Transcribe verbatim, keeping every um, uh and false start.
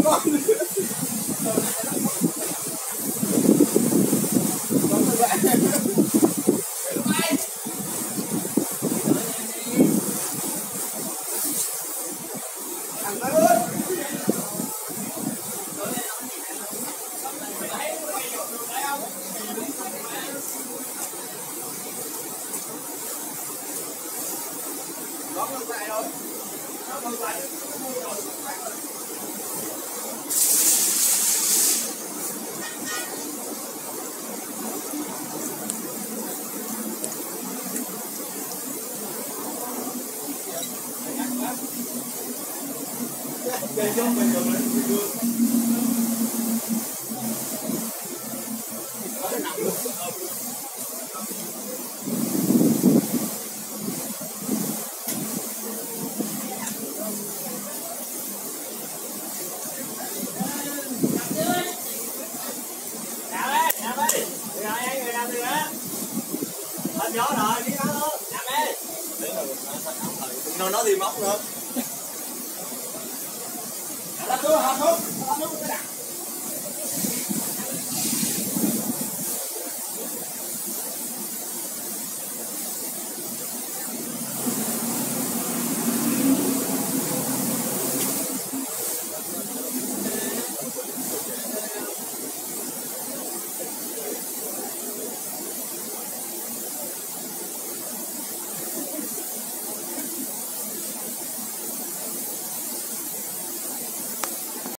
con. Nó không phải rồi. Nó không phải. Để cho mình được được. Có thể nằm được. Gió rồi, đi nó luôn, nằm đi. Nó nói đi móc nữa. Đó, tôi học không?